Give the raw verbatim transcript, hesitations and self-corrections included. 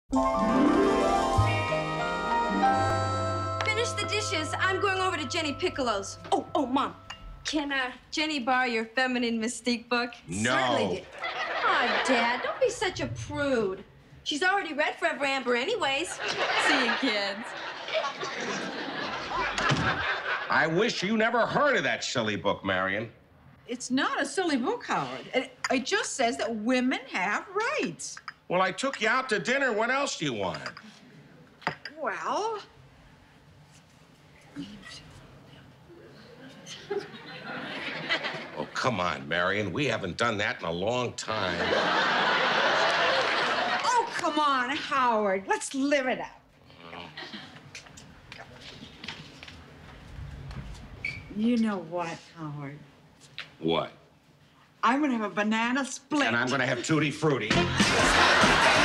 Finish the dishes. I'm going over to Jenny Piccolo's. Oh, oh, Mom. Can uh, Jenny borrow your feminine mystique book? No. Certainly. Oh, Dad, don't be such a prude. She's already read Forever Amber anyways. See you, kids. I wish you never heard of that silly book, Marion. It's not a silly book, Howard. It, it just says that women have rights. Well, I took you out to dinner. What else do you want? Well... Oh, come on, Marion. We haven't done that in a long time. Oh, come on, Howard. Let's live it up. You know what, Howard? What? I'm gonna have a banana split. And I'm gonna have Tutti Frutti.